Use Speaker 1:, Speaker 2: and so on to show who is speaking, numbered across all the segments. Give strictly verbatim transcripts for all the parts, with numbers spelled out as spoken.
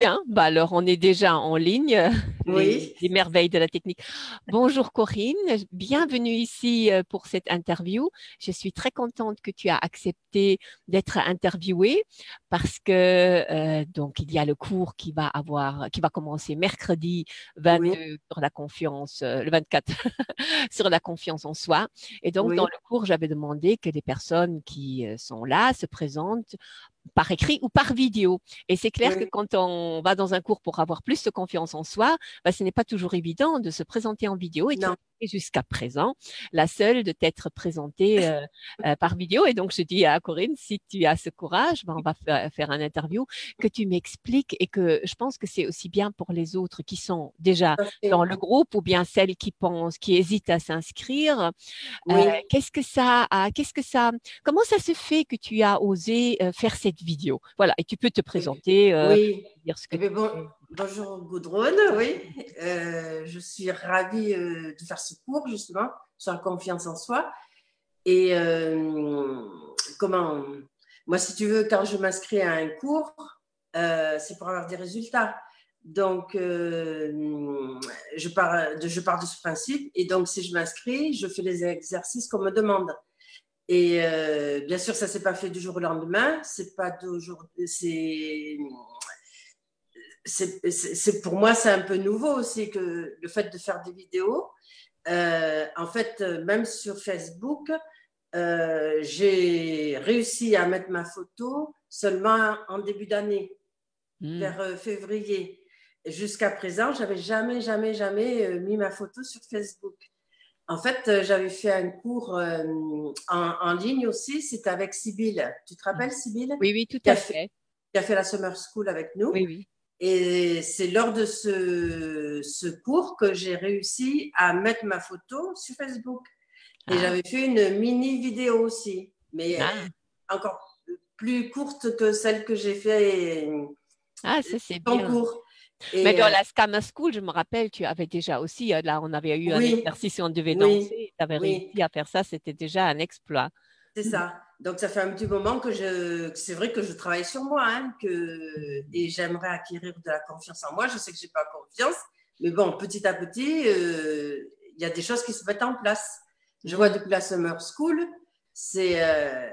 Speaker 1: Bien, bah alors on est déjà en ligne, euh, les,
Speaker 2: Oui,
Speaker 1: les merveilles de la technique. Bonjour Corinne, bienvenue ici euh, pour cette interview. Je suis très contente que tu as accepté d'être interviewée parce que euh, donc il y a le cours qui va avoir, qui va commencer mercredi
Speaker 2: oui,
Speaker 1: vingt-deux sur la confiance, euh, le vingt-quatre sur la confiance en soi. Et donc dans
Speaker 2: oui,
Speaker 1: le cours, j'avais demandé que les personnes qui euh, sont là se présentent par écrit ou par vidéo. Et c'est clair que
Speaker 2: oui.
Speaker 1: quand on va dans un cours pour avoir plus de confiance en soi, bah, ce n'est pas toujours évident de se présenter en vidéo et tu
Speaker 2: Non.
Speaker 1: es jusqu'à présent la seule de t'être présentée euh, euh, par vidéo. Et donc, je dis à Corinne, si tu as ce courage, bah, on va fa- faire un interview, que tu m'expliques et que je pense que c'est aussi bien pour les autres qui sont déjà
Speaker 2: Tout à
Speaker 1: dans
Speaker 2: fait.
Speaker 1: le groupe ou bien celles qui pensent, qui hésitent à s'inscrire. Euh,
Speaker 2: Oui.
Speaker 1: qu'est-ce que ça a, qu'est-ce que ça, comment ça se fait que tu as osé euh, faire cette vidéo? Voilà, et tu peux te
Speaker 2: Oui.
Speaker 1: présenter, euh,
Speaker 2: Oui.
Speaker 1: dire ce que
Speaker 2: Eh
Speaker 1: tu
Speaker 2: bien, bon,
Speaker 1: fais.
Speaker 2: bonjour Gudrun, oui. Euh, je suis ravie euh, de faire ce cours, justement, sur la confiance en soi. Et euh, comment moi, si tu veux, quand je m'inscris à un cours, euh, c'est pour avoir des résultats. Donc, euh, je, pars de, je pars de ce principe. Et donc, si je m'inscris, je fais les exercices qu'on me demande. Et euh, bien sûr, ça ne s'est pas fait du jour au lendemain. C'est pas d'aujourd'hui. C'est, c'est, c'est, pour moi, c'est un peu nouveau aussi que le fait de faire des vidéos. Euh, en fait, même sur Facebook, euh, j'ai réussi à mettre ma photo seulement en début d'année,
Speaker 1: Hmm.
Speaker 2: vers euh, février. Jusqu'à présent, j'avais jamais, jamais, jamais euh, mis ma photo sur Facebook. En fait, euh, j'avais fait un cours euh, en, en, ligne aussi, c'était avec Sybille. Tu te rappelles, Sybille,
Speaker 1: Oui, oui, tout
Speaker 2: qui a
Speaker 1: à
Speaker 2: fait,
Speaker 1: fait.
Speaker 2: qui a fait la Summer School avec nous.
Speaker 1: Oui, oui.
Speaker 2: Et c'est lors de ce, ce cours que j'ai réussi à mettre ma photo sur Facebook. Et
Speaker 1: Ah,
Speaker 2: j'avais fait une mini vidéo aussi, mais
Speaker 1: ah,
Speaker 2: encore plus courte que celle que j'ai fait
Speaker 1: ah, ça c'est
Speaker 2: en
Speaker 1: bien.
Speaker 2: cours.
Speaker 1: Mais
Speaker 2: Et
Speaker 1: dans
Speaker 2: euh,
Speaker 1: la Scama School, je me rappelle, tu avais déjà aussi, euh, là, on avait eu un
Speaker 2: oui,
Speaker 1: exercice et on devait
Speaker 2: oui,
Speaker 1: danser. Tu avais
Speaker 2: oui,
Speaker 1: réussi à faire ça, c'était déjà un exploit.
Speaker 2: c'est ça. Donc ça fait un petit moment que je, que c'est vrai que je travaille sur moi, hein, que, et j'aimerais acquérir de la confiance en moi. Je sais que j'ai pas confiance, mais bon, petit à petit, euh, il y a des choses qui se mettent en place. Je vois
Speaker 1: Hmm.
Speaker 2: depuis la Summer School, c'est euh,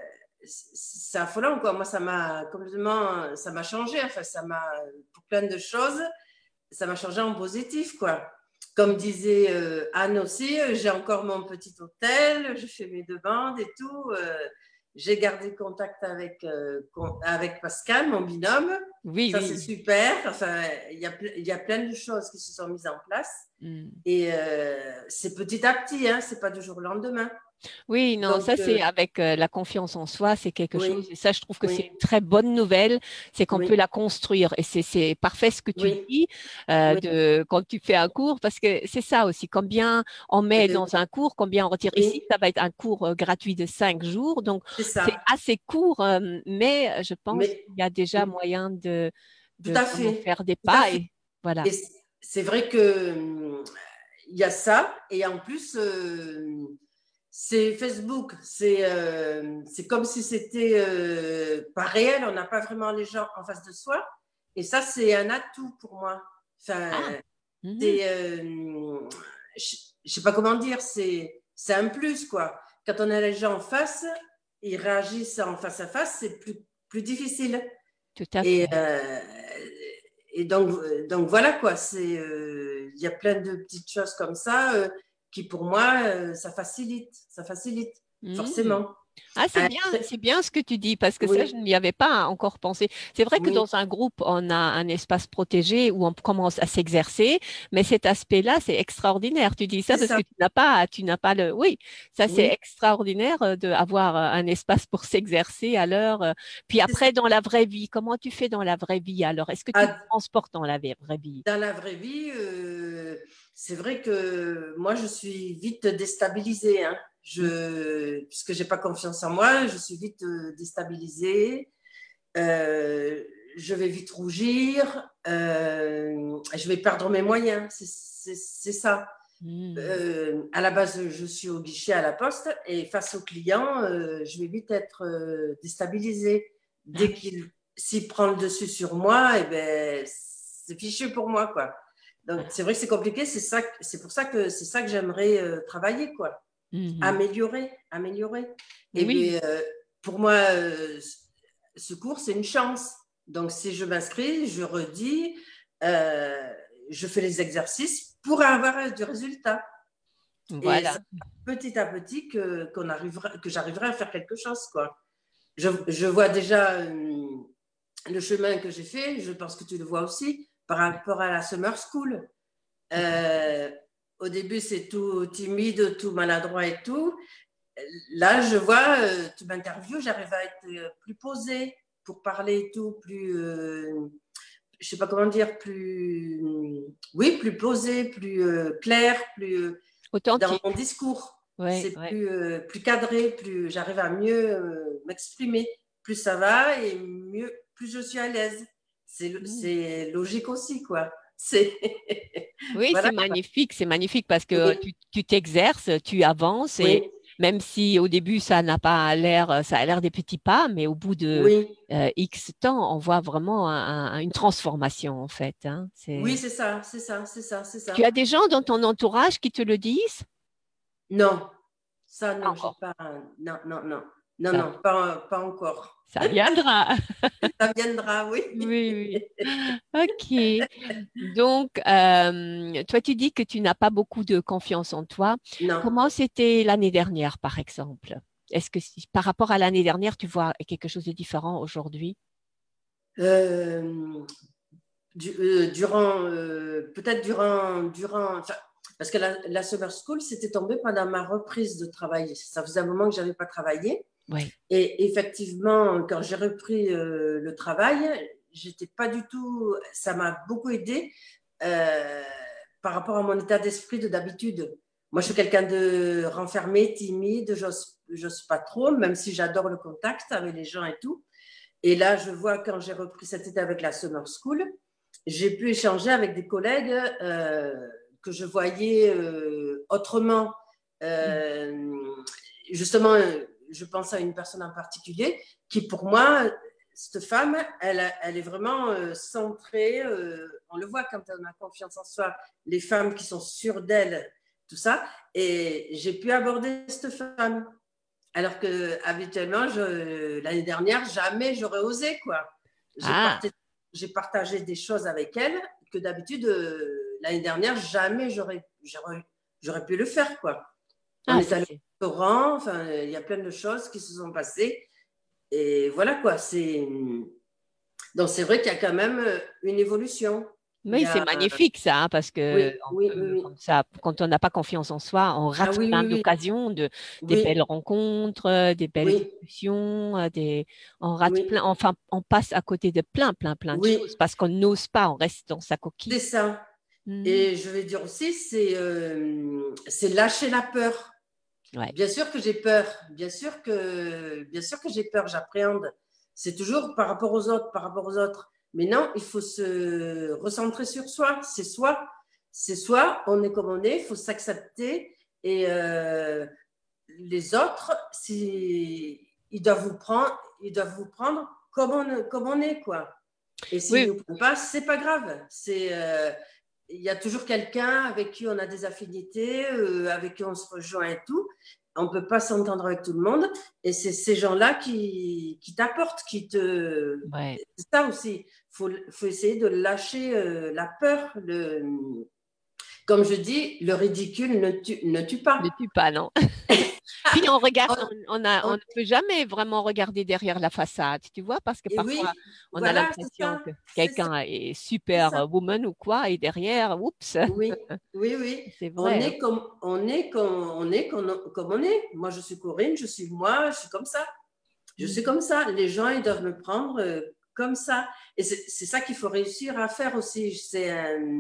Speaker 2: c'est affolant, quoi. Moi, ça m'a complètement, ça m'a changé. Enfin, ça m'a, pour plein de choses, ça m'a changé en positif, quoi. Comme disait euh, Anne aussi, euh, j'ai encore mon petit hôtel, je fais mes demandes et tout. Euh, j'ai gardé contact avec, euh, avec Pascal, mon binôme.
Speaker 1: Oui,
Speaker 2: Ça, c'est
Speaker 1: oui.
Speaker 2: super. Enfin, il y a, il y a plein de choses qui se sont mises en place.
Speaker 1: Hmm.
Speaker 2: Et euh, c'est petit à petit, hein, c'est pas du jour au lendemain.
Speaker 1: Oui, non, ça
Speaker 2: Donc,
Speaker 1: c'est
Speaker 2: euh,
Speaker 1: avec euh, la confiance en soi, c'est quelque chose.
Speaker 2: oui,
Speaker 1: Et ça, je trouve que c'est
Speaker 2: oui,
Speaker 1: une très bonne nouvelle, c'est qu'on peut
Speaker 2: oui,
Speaker 1: la construire. Et c'est c'est parfait ce que tu
Speaker 2: oui,
Speaker 1: dis euh,
Speaker 2: oui,
Speaker 1: de quand tu fais un cours, parce que c'est ça aussi. Combien on met
Speaker 2: euh,
Speaker 1: dans un cours, combien on retire. Ici,
Speaker 2: oui,
Speaker 1: ça va être un cours euh, gratuit de cinq jours, donc
Speaker 2: c'est
Speaker 1: c'est
Speaker 2: ça.
Speaker 1: assez court, euh, mais euh, je pense
Speaker 2: Mais
Speaker 1: qu'il y a déjà moyen de
Speaker 2: tout
Speaker 1: de
Speaker 2: à
Speaker 1: vraiment
Speaker 2: fait,
Speaker 1: faire des
Speaker 2: tout à
Speaker 1: pas.
Speaker 2: fait.
Speaker 1: Et voilà.
Speaker 2: Et c'est vrai que hum, il y a ça, et en plus, euh, c'est Facebook, c'est euh, c'est comme si c'était euh, pas réel, on n'a pas vraiment les gens en face de soi, et ça, c'est un atout pour moi.
Speaker 1: Ah.
Speaker 2: Enfin,
Speaker 1: Mhm.
Speaker 2: c'est, euh, je ne sais pas comment dire, c'est c'est un plus, quoi. Quand on a les gens en face, ils réagissent en face à face, c'est plus, plus difficile.
Speaker 1: Tout à
Speaker 2: Et,
Speaker 1: fait.
Speaker 2: euh, et donc, donc voilà quoi, c'est euh, il y a plein de petites choses comme ça euh, qui pour moi euh, ça facilite, ça facilite
Speaker 1: Mhm.
Speaker 2: forcément.
Speaker 1: Ah, c'est
Speaker 2: Euh,
Speaker 1: bien, c'est bien ce que tu dis, parce que ça, je
Speaker 2: oui,
Speaker 1: n'y avais pas encore pensé. C'est vrai que
Speaker 2: oui,
Speaker 1: dans un groupe, on a un espace protégé où on commence à s'exercer, mais cet aspect-là, c'est extraordinaire. Tu dis ça
Speaker 2: c'est
Speaker 1: parce que
Speaker 2: ça.
Speaker 1: tu n'as pas, tu n'as pas le, oui, ça, c'est
Speaker 2: Oui,
Speaker 1: extraordinaire euh, d'avoir un espace pour s'exercer à l'heure. euh. Puis
Speaker 2: c'est ça.
Speaker 1: après, dans la vraie vie, comment tu fais dans la vraie vie alors? Est-ce que tu te
Speaker 2: Ah,
Speaker 1: transportes dans la vraie vie?
Speaker 2: dans la vraie vie, euh, c'est vrai que moi je suis vite déstabilisée. Hein.
Speaker 1: Mm.
Speaker 2: Je, puisque j'ai pas confiance en moi, je suis vite euh, déstabilisée. Euh, je vais vite rougir, euh, je vais perdre mes moyens, c'est ça.
Speaker 1: Mm.
Speaker 2: Euh, à la base, je suis au guichet à la poste et face aux clients, euh, je vais vite être euh, déstabilisée.
Speaker 1: Ah
Speaker 2: Dès
Speaker 1: oui.
Speaker 2: qu'il s'il prend le dessus sur moi, eh ben, c'est fichu pour moi, quoi. Donc, c'est vrai que c'est compliqué. C'est ça, c'est pour ça que c'est ça que j'aimerais euh, travailler, quoi. Mm-hmm. Améliorer, améliorer. Et oui. puis, euh, pour moi, euh, ce cours, c'est une chance. Donc, si je m'inscris, je redis, euh, je fais les exercices pour avoir du résultat. Voilà. Et ça, petit à petit que, qu'on arrivera, que j'arriverai à faire quelque chose, quoi. Je, je vois déjà euh, le chemin que j'ai fait, je pense que tu le vois aussi, par rapport à la Summer School. Euh, au début, c'est tout timide, tout maladroit et tout. Là, je vois, euh, tu m'interviews, j'arrive à être plus posée pour parler et tout, plus, euh, je sais pas comment dire, plus, oui, plus posée, plus euh, claire, plus authentique dans mon discours. Ouais, c'est ouais. plus, euh, plus cadré, plus j'arrive à mieux euh, m'exprimer. Plus ça va et mieux, plus je suis à l'aise. C'est, mmh. c'est logique aussi, quoi. C'est
Speaker 1: oui, voilà. C'est magnifique, c'est magnifique parce que oui. tu, tu t'exerces, tu avances et oui. Même si au début ça n'a pas l'air, ça a l'air des petits pas, mais au bout de oui. euh, X temps, on voit vraiment un, un, une transformation en fait. Hein.
Speaker 2: C'est... Oui, c'est ça, c'est ça, c'est ça, c'est ça.
Speaker 1: Tu as des gens dans ton entourage qui te le disent?
Speaker 2: Non, ça non, j'ai pas. Non, non, non, non, ça... non, pas, pas encore.
Speaker 1: Ça viendra.
Speaker 2: Ça viendra, oui.
Speaker 1: Oui, oui. Ok. Donc, euh, toi, tu dis que tu n'as pas beaucoup de confiance en toi.
Speaker 2: Non.
Speaker 1: Comment c'était l'année dernière, par exemple? Est-ce que si, par rapport à l'année dernière, tu vois quelque chose de différent aujourd'hui?
Speaker 2: euh, du, euh, Durant, euh, peut-être durant, durant, enfin, parce que la, la Summer School, c'était tombé pendant ma reprise de travail. Ça faisait un moment que je n'avais pas travaillé.
Speaker 1: Oui.
Speaker 2: Et effectivement, quand j'ai repris euh, le travail, j'étais pas du tout. Ça m'a beaucoup aidé euh, par rapport à mon état d'esprit de d'habitude. Moi, je suis quelqu'un de renfermé, timide, j'ose, j'ose pas trop, même si j'adore le contact avec les gens et tout. Et là, je vois quand j'ai repris cet été avec la Summer School, j'ai pu échanger avec des collègues euh, que je voyais euh, autrement. Euh, justement, je pense à une personne en particulier qui, pour moi, cette femme, elle, elle est vraiment euh, centrée. Euh, on le voit quand on a confiance en soi, les femmes qui sont sûres d'elles, tout ça. Et j'ai pu aborder cette femme. Alors que habituellement, je, l'année dernière, jamais j'aurais osé, quoi. J'ai, ah. partagé, j'ai partagé des choses avec elle que d'habitude, euh, l'année dernière, jamais j'aurais, j'aurais, j'aurais pu le faire, quoi. On ah, est allé au restaurant, enfin, il y a plein de choses qui se sont passées. Et voilà, quoi. C'est... Donc, c'est vrai qu'il y a quand même une évolution.
Speaker 1: Oui, a... c'est magnifique ça, hein, parce que
Speaker 2: oui, oui,
Speaker 1: peut,
Speaker 2: oui.
Speaker 1: Comme ça, quand on n'a pas confiance en soi, on rate ah, oui, plein oui, d'occasions, de, des oui. belles rencontres, des belles oui. discussions, des, on rate oui. plein, enfin, on passe à côté de plein, plein, plein de oui. choses parce qu'on n'ose pas, on reste dans sa coquille.
Speaker 2: C'est ça. Mmh. Et je vais dire aussi, c'est, euh, c'est lâcher la peur. Ouais. Bien sûr que j'ai peur, bien sûr que, bien sûr que j'ai peur, j'appréhende. C'est toujours par rapport aux autres, par rapport aux autres. Mais non, il faut se recentrer sur soi. C'est soi. C'est soi, on est comme on est, il faut s'accepter. Et euh, les autres, si, ils, doivent vous prendre, ils doivent vous prendre comme on, comme on est, quoi. Et s'ils ne oui. nous prennent pas, ce n'est pas grave. C'est, euh, il y a toujours quelqu'un avec qui on a des affinités, euh, avec qui on se rejoint et tout. On ne peut pas s'entendre avec tout le monde. Et c'est ces gens-là qui, qui t'apportent, qui te...
Speaker 1: Ouais.
Speaker 2: C'est ça aussi. Il faut, faut essayer de lâcher euh, la peur. Le... Comme je dis, le ridicule ne tue, ne tue pas.
Speaker 1: Ne tue pas, non. Puis on regarde, on, on, a, on ne peut jamais vraiment regarder derrière la façade, tu vois, parce que parfois oui, on voilà, a l'impression que quelqu'un est, est super est woman ou quoi, et derrière, oups.
Speaker 2: Oui, oui, oui.
Speaker 1: C'est vrai.
Speaker 2: On est comme on est, comme on est, comme on, comme on est. Moi, je suis Corinne, je suis moi, je suis comme ça. Je suis comme ça. Les gens, ils doivent me prendre euh, comme ça. Et c'est, c'est ça qu'il faut réussir à faire aussi. C'est un...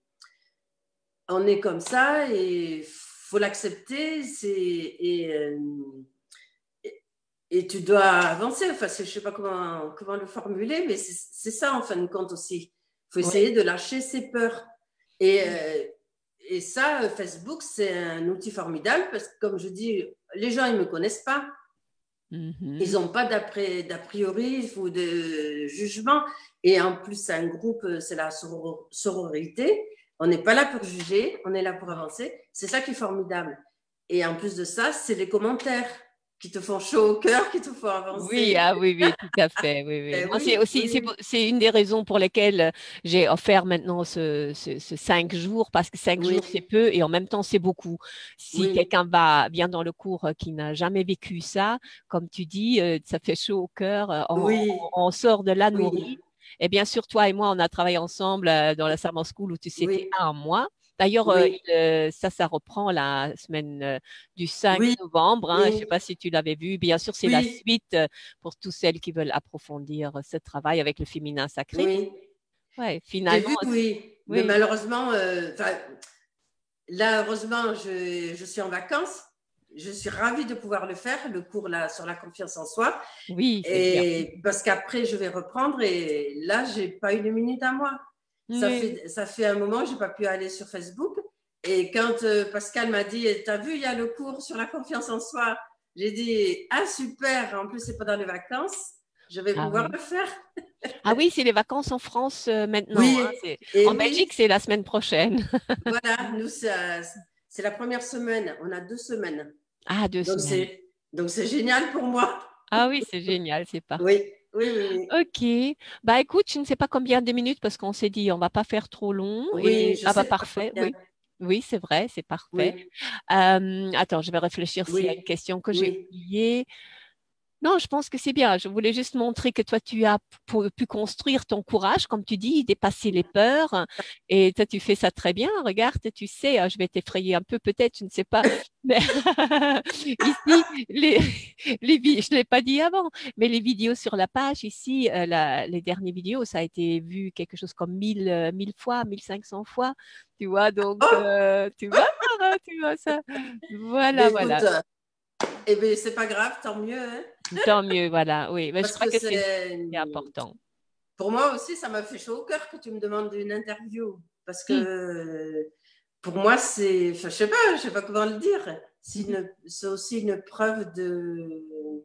Speaker 2: On est comme ça et faut l'accepter. C'est et, euh, et, et tu dois avancer. Enfin, je sais pas comment comment le formuler, mais c'est, c'est ça en fin de compte aussi. Faut essayer ouais. de lâcher ses peurs. Et euh, et ça, Facebook, c'est un outil formidable parce que comme je dis, les gens ils me connaissent pas.
Speaker 1: Mhm.
Speaker 2: Ils n'ont pas d'a priori ou de jugement. Et en plus, c'est un groupe, c'est la sororité. On n'est pas là pour juger, on est là pour avancer. C'est ça qui est formidable. Et en plus de ça, c'est les commentaires qui te font chaud au cœur, qui te font
Speaker 1: Oui,
Speaker 2: avancer.
Speaker 1: ah oui, oui, tout à fait, oui, oui.
Speaker 2: Ben
Speaker 1: Moi, c'est
Speaker 2: oui,
Speaker 1: aussi,
Speaker 2: oui,
Speaker 1: c'est, pour-
Speaker 2: oui,
Speaker 1: c'est une des raisons pour lesquelles euh, j'ai offert maintenant ce, ce, ce cinq jours, parce que cinq jours, c'est
Speaker 2: oui,
Speaker 1: peu et en même temps, c'est beaucoup. Si
Speaker 2: oui,
Speaker 1: quelqu'un va bien dans le cours euh, qui n'a jamais vécu ça, comme tu dis, euh, ça fait chaud au cœur, euh, on,
Speaker 2: oui,
Speaker 1: on- on sort de là
Speaker 2: oui,
Speaker 1: nourri. Et bien sûr, toi et moi, on a travaillé ensemble euh, dans la Summer School où tu c'était
Speaker 2: oui,
Speaker 1: un mois. D'ailleurs, euh,
Speaker 2: oui,
Speaker 1: il, euh, ça, ça reprend la semaine euh, du cinq
Speaker 2: oui,
Speaker 1: novembre. Hein. Je ne sais
Speaker 2: oui,
Speaker 1: pas si tu l'avais vu. Bien sûr, c'est la
Speaker 2: oui,
Speaker 1: suite euh, pour tous celles qui veulent approfondir ce travail avec le féminin sacré.
Speaker 2: oui.
Speaker 1: Ouais,
Speaker 2: J'ai
Speaker 1: finalement,
Speaker 2: vu, oui. Mais
Speaker 1: oui,
Speaker 2: malheureusement, euh, là, heureusement, je, je suis en vacances. Je suis ravie de pouvoir le faire, le cours là, sur la confiance en soi.
Speaker 1: oui, c'est bien.
Speaker 2: Et parce qu'après, je vais reprendre. Et là, j'ai pas une minute à moi. Ça
Speaker 1: Oui.
Speaker 2: fait, ça fait un moment que j'ai pas pu aller sur Facebook. Et quand euh, Pascal m'a dit, t'as vu, il y a le cours sur la confiance en soi. J'ai dit, ah super, en plus, c'est pendant les vacances. Je vais
Speaker 1: Ah
Speaker 2: pouvoir
Speaker 1: oui.
Speaker 2: le faire.
Speaker 1: Ah oui, c'est les vacances en France euh, maintenant. Hein.
Speaker 2: Oui,
Speaker 1: C'est...
Speaker 2: et
Speaker 1: En Belgique,
Speaker 2: oui,
Speaker 1: c'est la semaine prochaine.
Speaker 2: voilà, nous, c'est la première semaine. On a deux semaines.
Speaker 1: Ah, deux
Speaker 2: Donc,
Speaker 1: semaines.
Speaker 2: c'est donc c'est génial pour moi.
Speaker 1: Ah oui, c'est génial, c'est parfait.
Speaker 2: Oui, oui, oui, oui.
Speaker 1: Ok. Bah écoute, je ne sais pas combien de minutes parce qu'on s'est dit on va pas faire trop long.
Speaker 2: Oui,
Speaker 1: Et
Speaker 2: je
Speaker 1: ah bah
Speaker 2: sais pas
Speaker 1: parfait,
Speaker 2: combien.
Speaker 1: oui. Oui, c'est vrai, c'est parfait.
Speaker 2: Oui,
Speaker 1: Euh, attends, je vais réfléchir s'il y a une
Speaker 2: oui,
Speaker 1: question que j'ai
Speaker 2: oui,
Speaker 1: oubliée. Non, je pense que c'est bien. Je voulais juste montrer que toi, tu as pu pu construire ton courage, comme tu dis, dépasser les peurs. Et toi, tu fais ça très bien. Regarde, tu sais, hein, je vais t'effrayer un peu, peut-être, je ne sais pas. Mais ici, les, les vi- je ne l'ai pas dit avant, mais les vidéos sur la page, ici, euh, la- les dernières vidéos, ça a été vu quelque chose comme mille, euh, mille fois, mille cinq cents fois. Tu vois, donc,
Speaker 2: Oh,
Speaker 1: euh, tu vas voir, hein, tu vois ça. Voilà,
Speaker 2: ben écoute,
Speaker 1: voilà.
Speaker 2: euh, eh ben c'est pas grave, tant mieux, hein,
Speaker 1: Tant mieux, voilà. Oui, mais je
Speaker 2: parce
Speaker 1: crois
Speaker 2: que
Speaker 1: que c'est
Speaker 2: c'est
Speaker 1: c'est important.
Speaker 2: pour moi aussi, ça m'a fait chaud au cœur que tu me demandes une interview, parce
Speaker 1: Hmm.
Speaker 2: que pour moi, c'est, enfin, je sais pas, je sais pas comment le dire. C'est
Speaker 1: Mhm.
Speaker 2: une, c'est aussi une preuve de,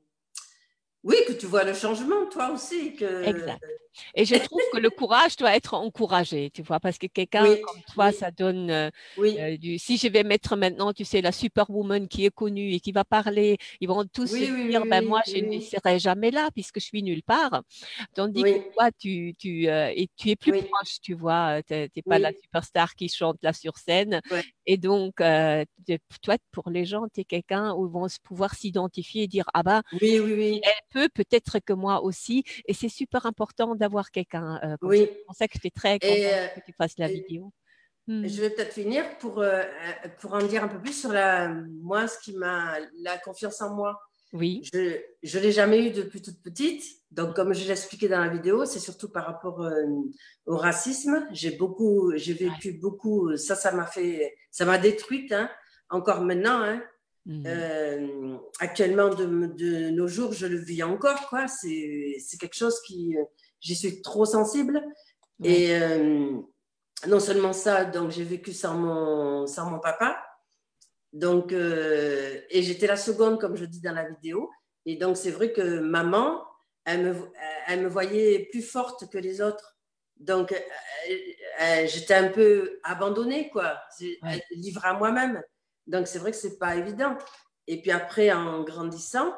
Speaker 2: oui, que tu vois le changement, toi aussi, que
Speaker 1: Exact. Et je trouve que le courage doit être encouragé, tu vois, parce que quelqu'un
Speaker 2: oui,
Speaker 1: comme toi,
Speaker 2: oui,
Speaker 1: ça donne euh,
Speaker 2: oui,
Speaker 1: euh, du... Si je vais mettre maintenant, tu sais, la superwoman qui est connue et qui va parler, ils vont tous se
Speaker 2: oui, oui,
Speaker 1: dire, ben moi,
Speaker 2: oui,
Speaker 1: je ne
Speaker 2: oui,
Speaker 1: serai jamais là puisque je suis nulle part. Tandis que
Speaker 2: oui,
Speaker 1: toi, tu, tu, euh, et tu es plus
Speaker 2: oui,
Speaker 1: proche, tu vois, tu n'es pas la
Speaker 2: oui,
Speaker 1: superstar qui chante là sur scène.
Speaker 2: oui,
Speaker 1: Et donc, euh, de- toi, pour les gens, tu es quelqu'un où ils vont se pouvoir s'identifier et dire, ah ben,
Speaker 2: oui, oui,
Speaker 1: si
Speaker 2: oui,
Speaker 1: elle peut, peut-être que moi aussi. Et c'est super important d'avoir quelqu'un euh, comme ça.
Speaker 2: oui.
Speaker 1: C'est pour ça que j'étais très
Speaker 2: Et,
Speaker 1: contente
Speaker 2: euh,
Speaker 1: que tu fasses la
Speaker 2: et
Speaker 1: vidéo. Hmm.
Speaker 2: je vais peut-être finir pour, euh, pour en dire un peu plus sur la, moi, ce qui m'a, la confiance en moi.
Speaker 1: Oui.
Speaker 2: Je ne l'ai jamais eu depuis toute petite. Donc, comme je l'ai expliqué dans la vidéo, c'est surtout par rapport euh, au racisme. J'ai beaucoup, j'ai
Speaker 1: Ouais.
Speaker 2: vécu beaucoup. Ça, ça m'a fait, ça m'a détruite. Hein, encore maintenant. Hein.
Speaker 1: Mhm.
Speaker 2: Euh, actuellement, de, de, nos jours, je le vis encore. Quoi. C'est, c'est quelque chose qui, j'y suis trop sensible.
Speaker 1: Ouais.
Speaker 2: Et euh, non seulement ça, donc j'ai vécu sans mon, sans mon papa. Donc, euh, et j'étais la seconde, comme je dis dans la vidéo. Et donc, c'est vrai que maman, elle me, elle me voyait plus forte que les autres. Donc, euh, euh, j'étais un peu abandonnée, quoi,
Speaker 1: Ouais.
Speaker 2: livrée à moi-même. Donc, c'est vrai que c'est pas évident. Et puis après, en grandissant,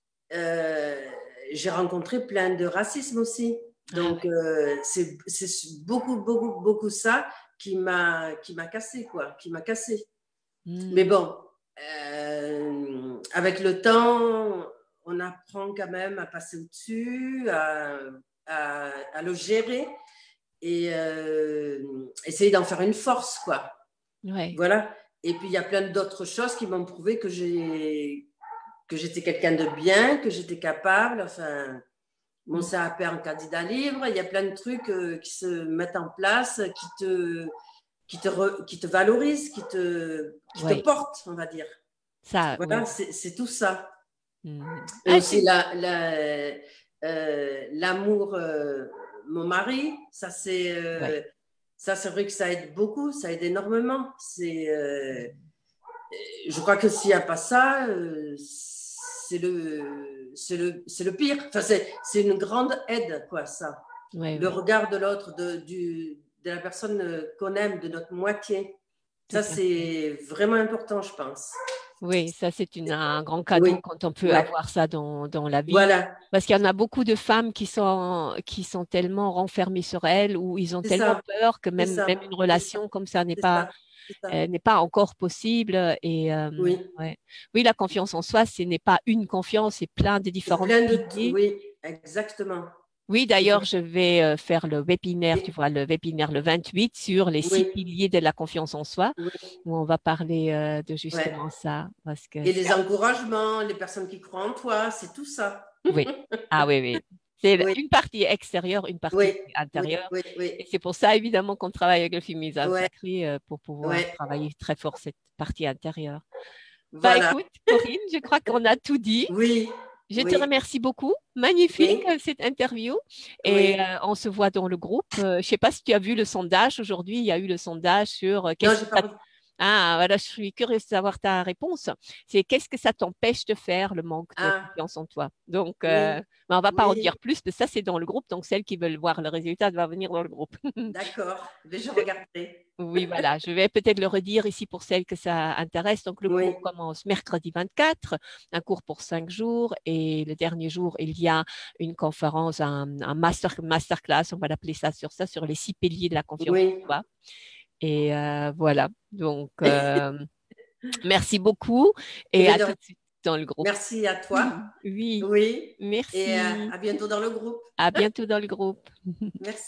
Speaker 2: euh, j'ai rencontré plein de racisme aussi.
Speaker 1: Ah
Speaker 2: Donc,
Speaker 1: ouais.
Speaker 2: euh, c'est beaucoup, beaucoup, beaucoup ça qui m'a qui m'a cassé, quoi, qui m'a cassé. Mais
Speaker 1: Hmm.
Speaker 2: bon, euh, avec le temps, on apprend quand même à passer au-dessus, à, à, à le gérer et euh, essayer d'en faire une force, quoi.
Speaker 1: Ouais.
Speaker 2: Voilà. Et puis, il y a plein d'autres choses qui m'ont prouvé que j'ai que j'étais quelqu'un de bien, que j'étais capable. Enfin, mon
Speaker 1: Hmm.
Speaker 2: C A P en candidat libre. Il y a plein de trucs euh, qui se mettent en place, qui te, qui te, re, qui te valorisent, qui te, qui te
Speaker 1: Ouais.
Speaker 2: portent, on va dire.
Speaker 1: Ça,
Speaker 2: Voilà,
Speaker 1: oui.
Speaker 2: c'est tout ça.
Speaker 1: Hmm.
Speaker 2: Et
Speaker 1: Ah,
Speaker 2: aussi
Speaker 1: c'est...
Speaker 2: la, la, euh, l'amour, euh, mon mari, ça c'est,
Speaker 1: Ouais.
Speaker 2: euh, ça c'est vrai que ça aide beaucoup, ça aide énormément. C'est, euh, je crois que s'il n'y a pas ça, euh, c'est le, c'est le, c'est le pire. Enfin, c'est, c'est une grande aide, quoi, ça.
Speaker 1: Ouais,
Speaker 2: Le
Speaker 1: ouais,
Speaker 2: regard de l'autre, de, du, de la personne qu'on aime, de notre moitié.
Speaker 1: tout
Speaker 2: Ça,
Speaker 1: à fait.
Speaker 2: c'est vraiment important, je pense.
Speaker 1: Oui, ça c'est une- un grand cadeau
Speaker 2: Oui,
Speaker 1: quand on peut
Speaker 2: ouais,
Speaker 1: avoir ça dans, dans la vie.
Speaker 2: voilà,
Speaker 1: Parce qu'il y en a beaucoup de femmes qui sont, qui sont tellement renfermées sur elles ou ils ont
Speaker 2: c'est
Speaker 1: tellement
Speaker 2: ça,
Speaker 1: peur que
Speaker 2: c'est
Speaker 1: même, même
Speaker 2: ça,
Speaker 1: une
Speaker 2: c'est ça,
Speaker 1: relation comme ça n'est
Speaker 2: c'est
Speaker 1: pas,
Speaker 2: ça, c'est ça.
Speaker 1: euh, n'est pas encore possible. Et euh,
Speaker 2: Oui,
Speaker 1: ouais. Oui, la confiance en soi, ce n'est pas une confiance, c'est plein de
Speaker 2: c'est
Speaker 1: différents
Speaker 2: plein de,
Speaker 1: piliers.
Speaker 2: oui, exactement.
Speaker 1: Oui,
Speaker 2: Il faut,
Speaker 1: d'ailleurs, je vais euh, faire le webinaire, tu vois, le webinaire le vingt-huit sur les six
Speaker 2: oui,
Speaker 1: piliers de la confiance en soi,
Speaker 2: oui,
Speaker 1: où on va parler euh, de
Speaker 2: ouais.
Speaker 1: justement ça, parce que
Speaker 2: Et
Speaker 1: c'est,
Speaker 2: les encouragements, les personnes qui croient en toi, c'est tout ça.
Speaker 1: oui, ah oui, oui, c'est
Speaker 2: Oui,
Speaker 1: une partie extérieure, une partie
Speaker 2: oui, oui,
Speaker 1: intérieure,
Speaker 2: oui,
Speaker 1: et
Speaker 2: oui,
Speaker 1: c'est pour ça, évidemment, qu'on travaille avec le féminisme
Speaker 2: ouais,
Speaker 1: sacré euh, pour pouvoir
Speaker 2: ouais,
Speaker 1: travailler très fort cette partie intérieure. Bah
Speaker 2: voilà.
Speaker 1: écoute, Corinne, je crois qu'on a tout dit.
Speaker 2: Oui,
Speaker 1: Je te
Speaker 2: oui,
Speaker 1: remercie beaucoup. Magnifique
Speaker 2: oui,
Speaker 1: euh, cette interview. Et
Speaker 2: oui.
Speaker 1: euh, on se voit dans le groupe. Euh, je ne sais pas si tu as vu le sondage aujourd'hui. Il y a eu le sondage sur euh,
Speaker 2: Non,
Speaker 1: qu'est-ce que
Speaker 2: j'ai
Speaker 1: ça.
Speaker 2: pas.
Speaker 1: Ah, voilà, je suis curieuse de savoir ta réponse. C'est qu'est-ce que ça t'empêche de faire le manque de
Speaker 2: Ah,
Speaker 1: confiance en toi. Donc, euh,
Speaker 2: oui,
Speaker 1: mais on ne va pas en
Speaker 2: oui,
Speaker 1: dire plus, mais ça, c'est dans le groupe. Donc, celles qui veulent voir le résultat doivent venir dans le groupe.
Speaker 2: d'accord. Mais je regarderai.
Speaker 1: Oui, voilà, je vais peut-être le redire ici pour celles que ça intéresse. Donc, le
Speaker 2: Oui,
Speaker 1: cours commence mercredi vingt-quatre, un cours pour cinq jours. Et le dernier jour, il y a une conférence, un, un master, masterclass, on va l'appeler ça sur ça, sur les six piliers de la confiance
Speaker 2: oui.
Speaker 1: en soi. Et euh, voilà, donc euh, merci beaucoup
Speaker 2: Et
Speaker 1: et
Speaker 2: bien
Speaker 1: à
Speaker 2: de
Speaker 1: tout de suite dans le groupe.
Speaker 2: merci à toi.
Speaker 1: Oui,
Speaker 2: Oui. Et euh,
Speaker 1: merci.
Speaker 2: à bientôt dans le groupe.
Speaker 1: À bientôt dans le groupe.
Speaker 2: Merci.